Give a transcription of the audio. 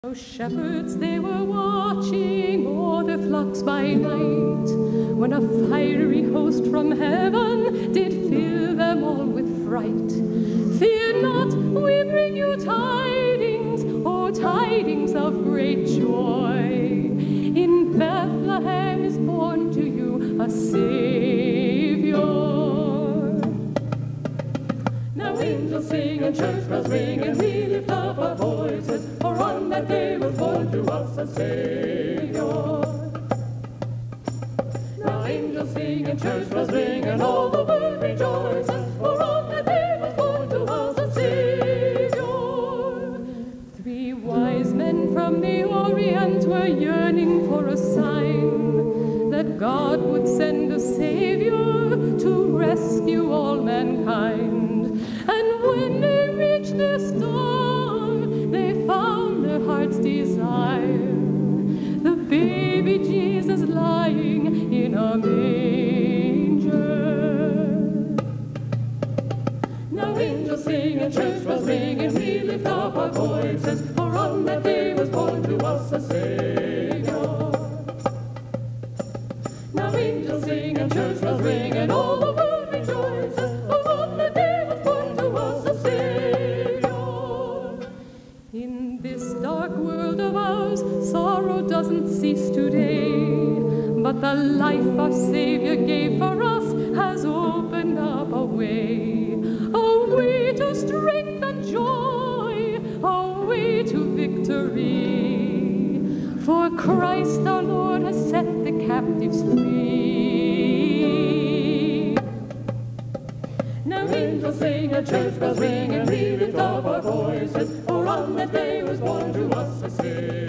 Those shepherds, they were watching o'er their flocks by night, when a fiery host from heaven did fill them all with fright. Fear not, we bring you tidings, oh, tidings of great joy. In Bethlehem is born to you a Savior. Now angels sing and church bells ring, and we lift up our voices, for on that day was born to us a Savior. Now angels sing and church bells ring, and all the world rejoices, for on that day was born to us a Savior. 3 wise men from the Orient were yearning for a sign, that God would send a Savior to rescue all mankind. And when they reached their star, they found their heart's desire, the baby Jesus lying in a manger. Now angels sing and church bells ring, and we lift up our voices, for on that day was born to us a Savior. Now angels sing and church bells ring, and all the world rejoices, for on that day was born to us a Savior. In this dark world of ours, sorrow doesn't cease today, but the life our Savior gave for us has opened up a way to strength and joy, a way to victory. For Christ our Lord has set the captives free. Now angels sing and church bells ring, and we lift up our voices, for on that day was born to us a Savior.